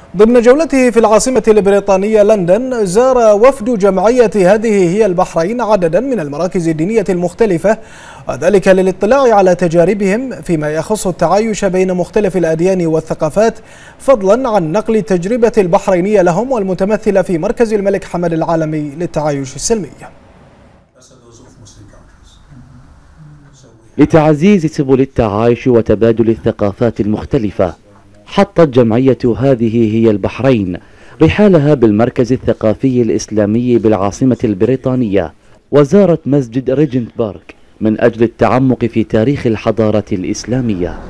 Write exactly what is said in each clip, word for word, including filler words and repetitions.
ضمن جولته في العاصمة البريطانية لندن، زار وفد جمعية هذه هي البحرين عددا من المراكز الدينية المختلفة، وذلك للاطلاع على تجاربهم فيما يخص التعايش بين مختلف الأديان والثقافات، فضلا عن نقل التجربة البحرينية لهم والمتمثلة في مركز الملك حمد العالمي للتعايش السلمي. لتعزيز سبل التعايش وتبادل الثقافات المختلفة، حطت جمعية هذه هي البحرين رحالها بالمركز الثقافي الإسلامي بالعاصمة البريطانية، وزارت مسجد ريجنت بارك من أجل التعمق في تاريخ الحضارة الإسلامية.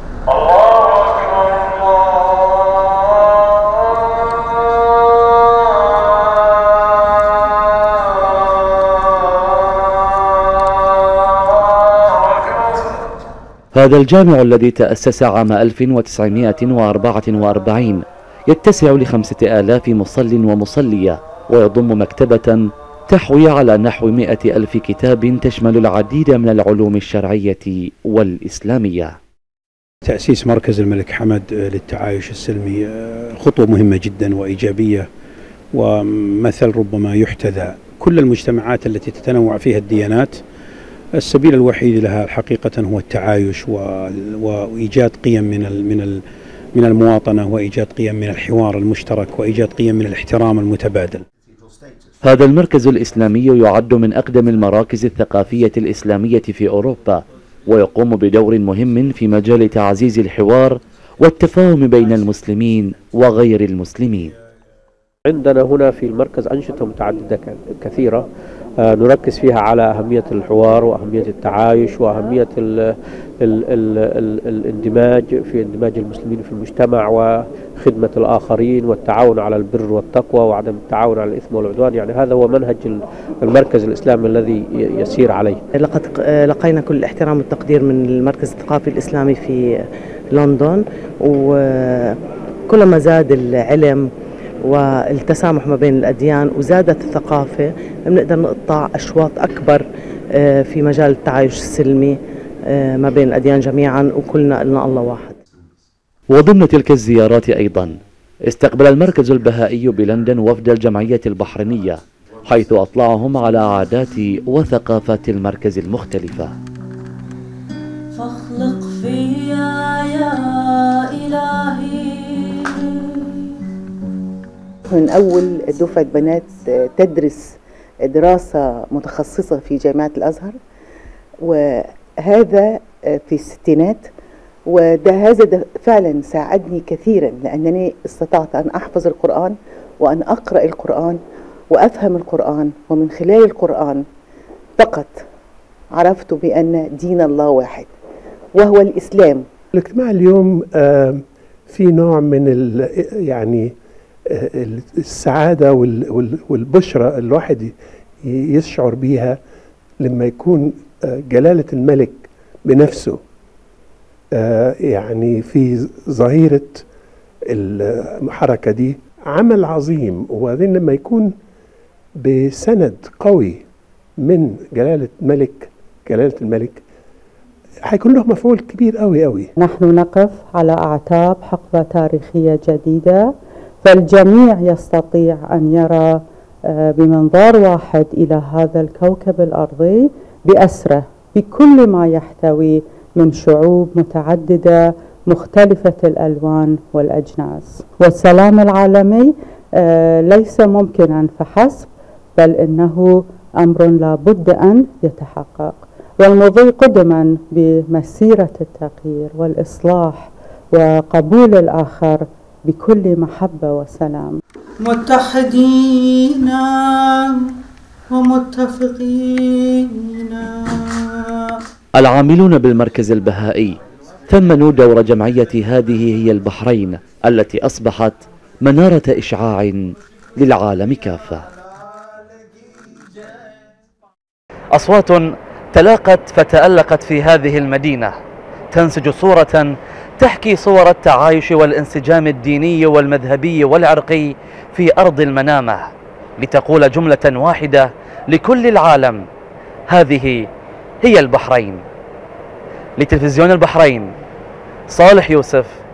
هذا الجامع الذي تأسس عام ألف وتسعمائة وأربعة وأربعين يتسع لخمسة آلاف مصل ومصلية، ويضم مكتبة تحوي على نحو مئة ألف كتاب تشمل العديد من العلوم الشرعية والإسلامية. تأسيس مركز الملك حمد للتعايش السلمي خطوة مهمة جدا وإيجابية، ومثل ربما يحتذى. كل المجتمعات التي تتنوع فيها الديانات السبيل الوحيد لها حقيقة هو التعايش وإيجاد قيم من من من المواطنة، وإيجاد قيم من الحوار المشترك، وإيجاد قيم من الاحترام المتبادل. هذا المركز الإسلامي يعد من أقدم المراكز الثقافية الإسلامية في أوروبا، ويقوم بدور مهم في مجال تعزيز الحوار والتفاهم بين المسلمين وغير المسلمين. عندنا هنا في المركز أنشطة متعددة كثيرة نركز فيها على أهمية الحوار وأهمية التعايش وأهمية ال ال ال ال الاندماج في اندماج المسلمين في المجتمع وخدمة الآخرين والتعاون على البر والتقوى وعدم التعاون على الإثم والعدوان. يعني هذا هو منهج المركز الإسلامي الذي يسير عليه. لقد لقينا كل الاحترام والتقدير من المركز الثقافي الإسلامي في لندن، وكلما زاد العلم والتسامح ما بين الأديان وزادت الثقافة بنقدر نقطع أشواط أكبر في مجال التعايش السلمي ما بين الأديان جميعا، وكلنا قلنا الله واحد. وضمن تلك الزيارات أيضا استقبل المركز البهائي بلندن وفد الجمعية البحرينية، حيث أطلعهم على عادات وثقافات المركز المختلفة. فاخلق فيا يا إلهي. من أول دفعة بنات تدرس دراسة متخصصة في جامعة الأزهر، وهذا في الستينات، وده هذا فعلا ساعدني كثيرا، لأنني استطعت أن أحفظ القرآن وأن أقرأ القرآن وأفهم القرآن، ومن خلال القرآن فقط عرفت بأن دين الله واحد وهو الإسلام. الاجتماع اليوم في نوع من يعني السعادة والبشرة الواحد يشعر بيها لما يكون جلالة الملك بنفسه يعني في ظهيرة الحركة دي. عمل عظيم، وبعدين لما يكون بسند قوي من جلالة الملك جلالة الملك هيكون له مفعول كبير قوي قوي. نحن نقف على أعتاب حقبة تاريخية جديدة، فالجميع يستطيع أن يرى بمنظار واحد إلى هذا الكوكب الأرضي بأسره بكل ما يحتوي من شعوب متعددة مختلفة الألوان والأجناس. والسلام العالمي ليس ممكنا فحسب، بل إنه أمر لا بد أن يتحقق، والمضي قدما بمسيرة التغيير والإصلاح وقبول الآخر بكل محبة وسلام. متحدين ومتفقين. العاملون بالمركز البهائي ثمنوا دور جمعية هذه هي البحرين التي أصبحت منارة إشعاع للعالم كافة. أصوات تلاقت فتألقت في هذه المدينة تنسج صورة تحكي صور التعايش والانسجام الديني والمذهبي والعرقي في أرض المنامة، لتقول جملة واحدة لكل العالم: هذه هي البحرين. لتلفزيون البحرين، صالح يوسف،